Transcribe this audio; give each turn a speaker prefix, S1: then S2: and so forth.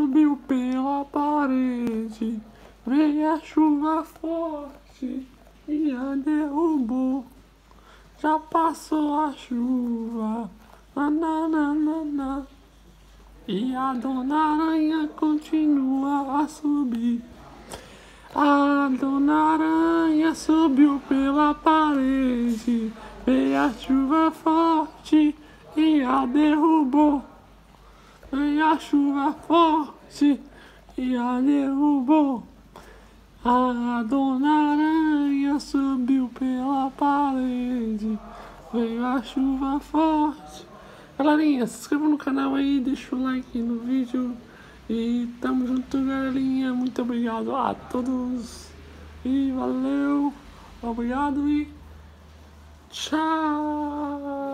S1: subiu pela parede, veio a chuva forte e a derrubou. Já passou a chuva, nananana, e a Dona Aranha continua a subir. A Dona Aranha subiu pela parede, veio a chuva forte e a derrubou. Veio a chuva forte e a derrubou. A Dona Aranha subiu pela parede, veio a chuva forte. Galerinha, se inscreva no canal aí, deixa o like no vídeo. E tamo junto, galerinha. Muito obrigado a todos. E valeu. Obrigado e tchau.